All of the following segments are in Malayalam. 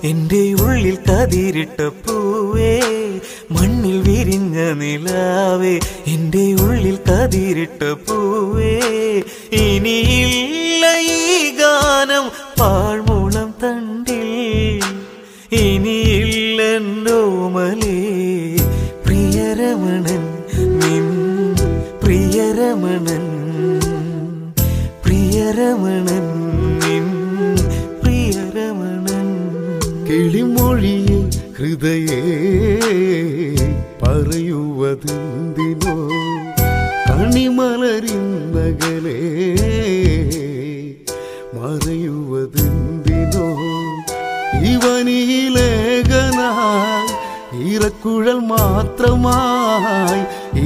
എൻ്റെ ഉള്ളിൽ കതിരിട്ട പൂവേ മണ്ണിൽ വിരിഞ്ഞ നിലാവേ എൻ്റെ ഉള്ളിൽ കതിരിട്ട പൂവേ ഇനിയില്ല ഈ ഗാനം പാഴ്മൂളം തണ്ടിൽ ഇനിയില്ലെന്നോമലേ പ്രിയരമണൻ നിൻ പ്രിയരമണൻ പ്രിയരമണൻ നിൻ പ്രിയരമണൻ കിളിമൊഴിയെ ഹൃദയേ പറയുവതെന്തിനോ കണിമലരിന്നകലേ മറയുവതെന്തിനോ ഇവനിലേഖനായി ഈറക്കുഴൽ മാത്രമായി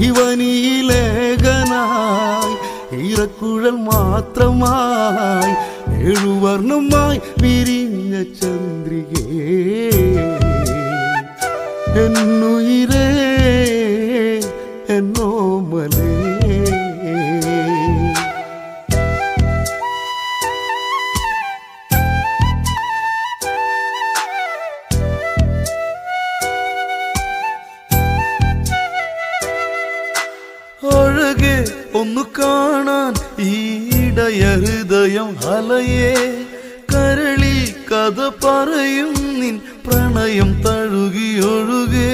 ഇവനിലേഖനായി ഈറക്കുഴൽ മാത്രമായി എഴുവർണ്ണമായി വിരിഞ്ഞ ചന്ദ്രികേ എന്നുയിരേ എന്നോമലേ അഴകെ ഒന്നു കാണാൻ ഈടയ ഹൃദയം അലയേ കരളി കഥ പറയും നിൻ പ്രണയം തഴുകിയൊഴുകേ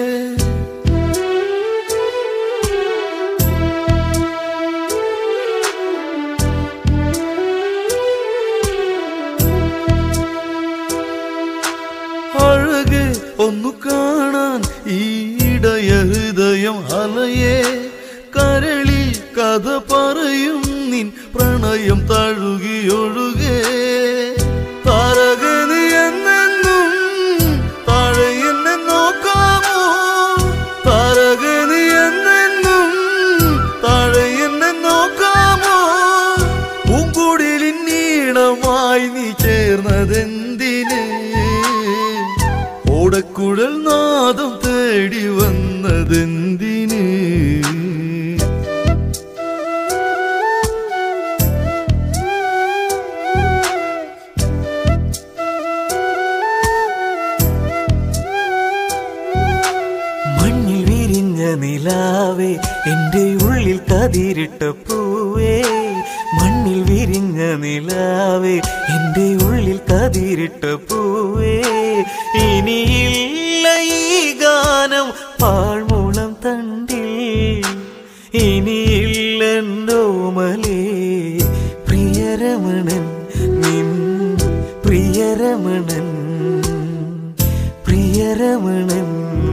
അഴകെ ഒന്നു കാണാൻ ഈടയ ഹൃദയം അലയേ കരളി കഥ പറയും നിൻ പ്രണയം തഴുകിയൊഴുകേ താരകന് എന്നെന്നും താഴെ എന്നെ നോക്കാമോ താരകന് എന്നെന്നും താഴെ എന്നെ നോക്കാമോ പൂങ്കുടിലിൻ നീളമായി നീ ചേർന്നതെന്തിന് ഓടക്കുഴൽ നാദം തേടി വന്നതെന്തിന് നിലാവേ എൻ്റെ ഉള്ളിൽ കതിരിട്ട പൂവേ മണ്ണിൽ വിരിഞ്ഞ നിലാവേ എൻ്റെ ഉള്ളിൽ കതിരിട്ട പൂവേ ഇനിയില്ല ഈ ഗാനം പാഴ്മൂളം തണ്ടിൽ ഇനിയില്ലെന്നോമലേ പ്രിയരമണൻ നിൻ പ്രിയരമണൻ പ്രിയരമണൻ